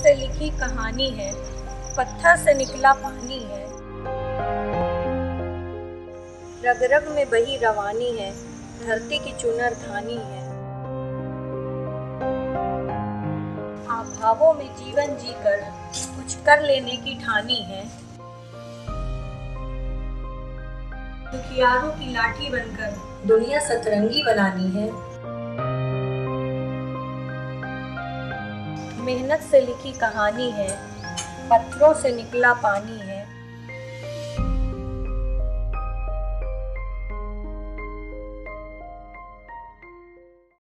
से लिखी कहानी है, पत्थर से निकला पानी है, रग रग में बही रवानी है, धरती की चुनर धानी है। आभावों में जीवन जीकर कुछ कर लेने की ठानी है, दुखियारों की लाठी बनकर दुनिया सतरंगी बनानी है। मेहनत से लिखी कहानी है, पत्थरों से निकला पानी है।